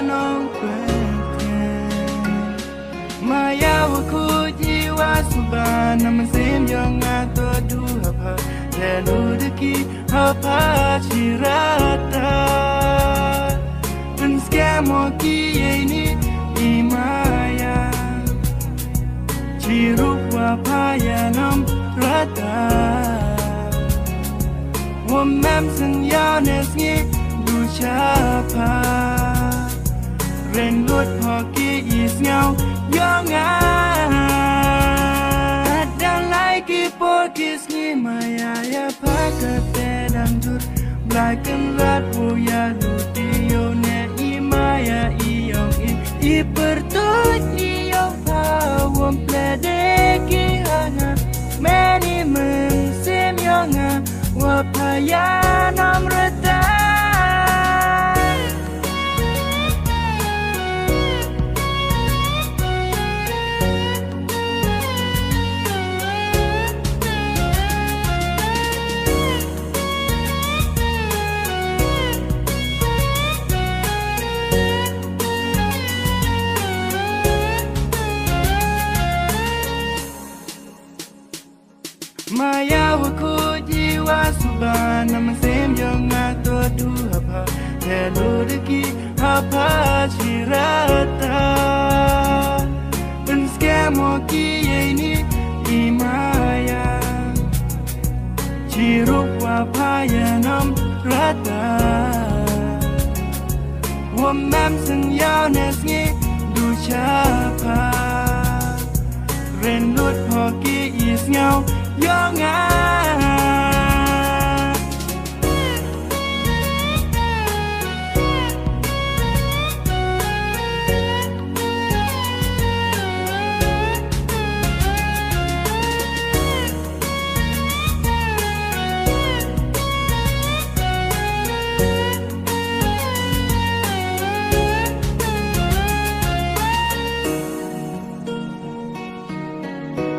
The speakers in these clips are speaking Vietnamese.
non perché Maya wakuji wasubana mazim yang atu hapa lalu deki hapa chirata penskemo ki ini imaya chirukwa paya nam rata wamam sanya nesngi duchapa ren lut hoki is nhau young Adang like potis ni maya ya pakate dandur black and red boya ludio ne imaya iyong I pertut iyong pawam pledeki hanga many men sim yonga wapaya namrata Maya wakuji wasubana mazim yang atu hapa lalu deki hapa chirata penskemo ki ini imaya chirukwa paya nam rata wamam sanya nesngi duchapa ren lut hoki is nhau young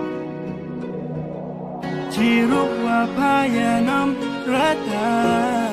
Chirukwa paya nam rata